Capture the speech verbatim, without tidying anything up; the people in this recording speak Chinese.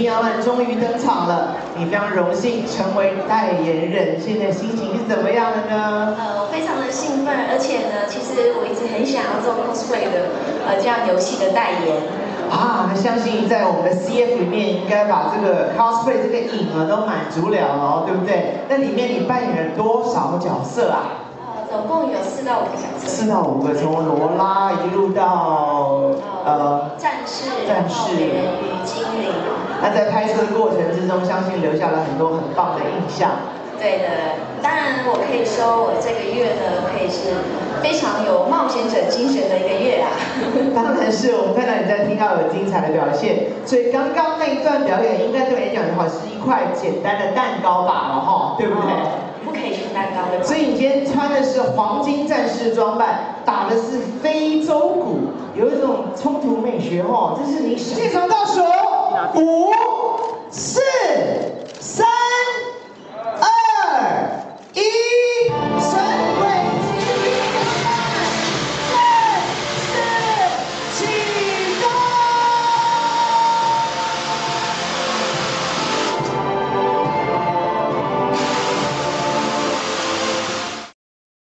阿曼终于登场了，你非常荣幸成为代言人，现在心情是怎么样的呢？ 呃，非常的兴奋，而且呢，其实我一直很想要做 cosplay 的呃这样游戏的代言。 啊，相信在我们的 C F 里面，应该把这个 cosplay 这个瘾啊都满足了哦，对不对？那里面你扮演了多少角色啊？ 总共有四到五个角色。四到五个，从罗拉一路到呃战士、 战士、 美人鱼、精灵。那在拍摄过程之中，相信留下了很多很棒的印象。 对的，当然我可以说，我这个月呢，可以是非常有冒险者精神的一个月啊。 当然是，我们看到你在听到有精彩的表现，所以刚刚那一段表演，应该对你来讲的话，是一块简单的蛋糕吧，了哈，对不对？哦不可以吃蛋糕的。所以你今天穿的是黄金战士装扮，打的是非洲鼓，有一种冲突美学哦。这是你现场倒数五。